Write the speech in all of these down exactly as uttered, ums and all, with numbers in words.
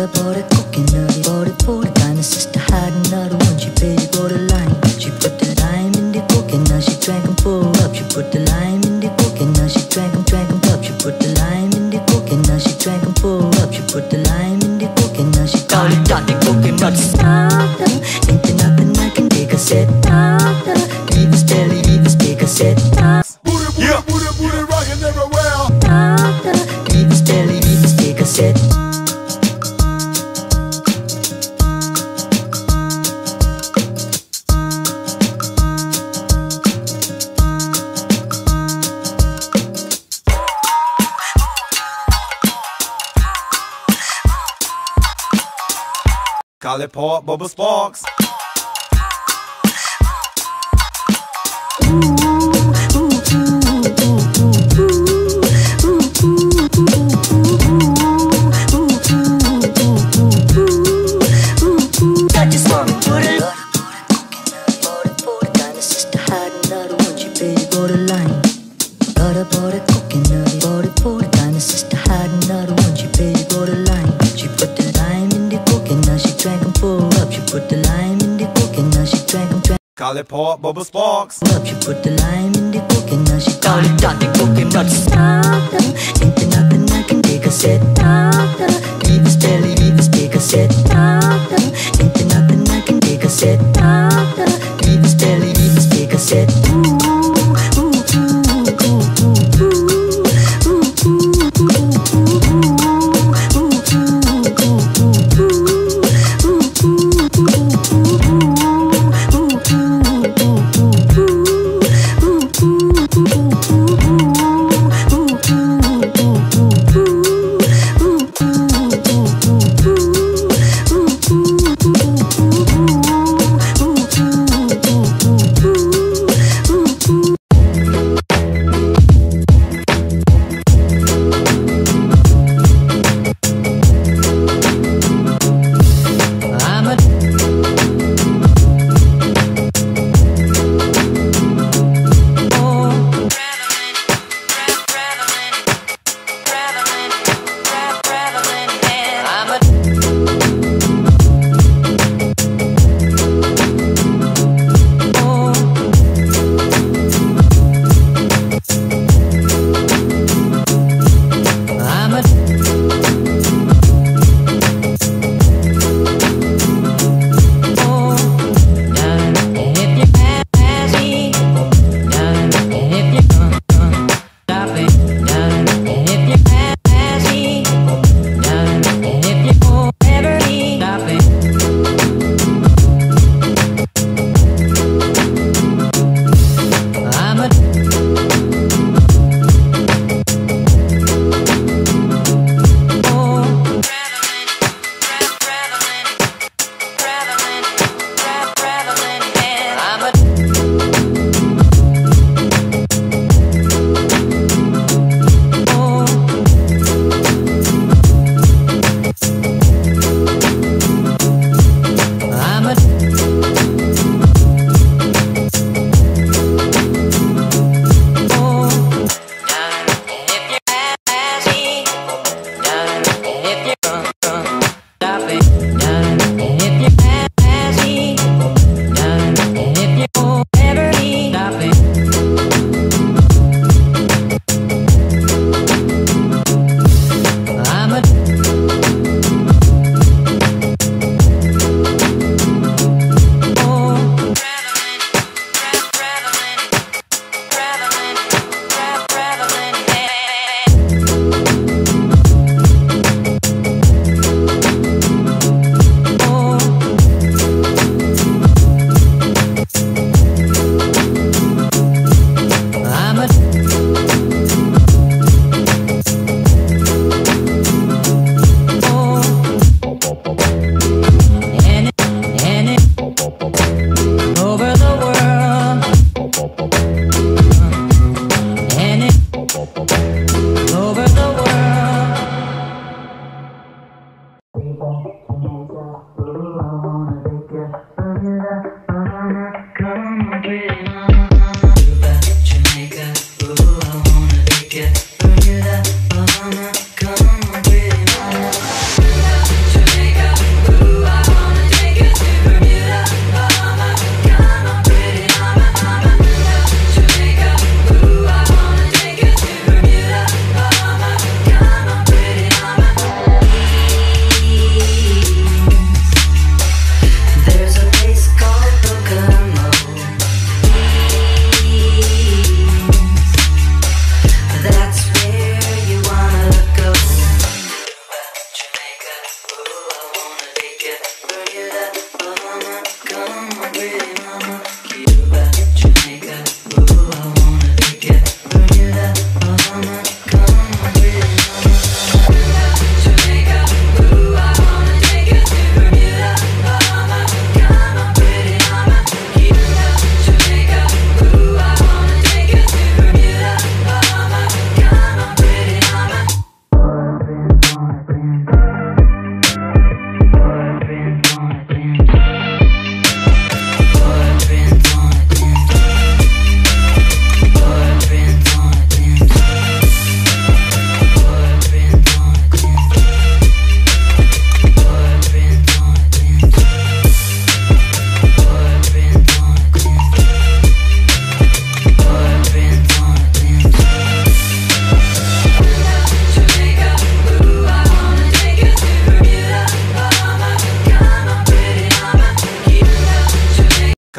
Gotta bought a coconut, bought it for the kind of sister had another one. She paid it for the lime. She put the lime in the coconut, she drank them full up. She put the lime in the coconut, she drank them, drank them up. She put the lime in the coconut, she drank them full up. She put the lime in the coconut, she called it Dotty Coconut Starter. Ain't there nothing I can dig a set starter. Leave his belly, leave his big a set starter. Yeah, booty, booty, rockin' everywhere. Starter. Leave his belly, leave his big a set. Call it Port Bubba Sparks. I just wanna put it up. Bought it for the kind of sister had another one. She paid it for the line. Got a bought a coconut, bought it for the kind of sister had another one. She paid it for the lime. She put the lime in the coconut, she drank them full up. She put the lime in the coconut, she drank them, drank Call it Port Bubba Sparks. up. She put the lime in the coconut, she called it Dotty Coconut Starter. Ain't there nothing I can dig a set starter. Leave his belly, leave his big a set starter. Ain't there nothing I can dig a set starter. Leave his belly, leave his big a set.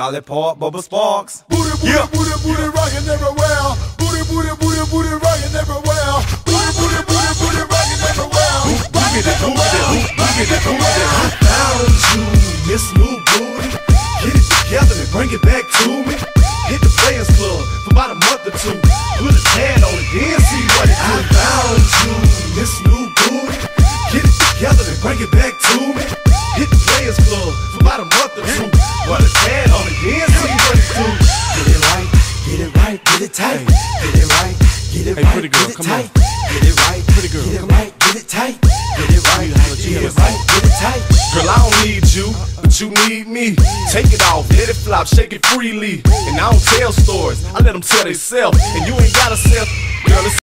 Lollipop, Bubba Sparxxx. Booty, booty, Yeah. booty, booty, rockin' everywhere. Booty, booty, booty, booty, rockin' everywhere. Booty, booty, booty, booty, rockin' everywhere. Rockin' everywhere. I found you, Miss New Booty. Get it together and bring it back to me. Hit the Players Club for about a month or two. Put a tan on it, then see what it do. I found you, Miss New Booty. Get it together and bring it back to me. Hit the Players Club for about a month or two. Put a tan on it, then see what it do. Get it right, get it right, get it tight. Get it right, get it Hey, right, pretty girl, get it come tight. on. Get it right, Pretty girl, get it come on. right, get it tight. Get it right, get it right, get it tight. Girl, I don't need you, but you need me. Take it off, let it flop, shake it freely. And I don't tell stories, I let them tell themselves. And you ain't gotta sell, girl, it's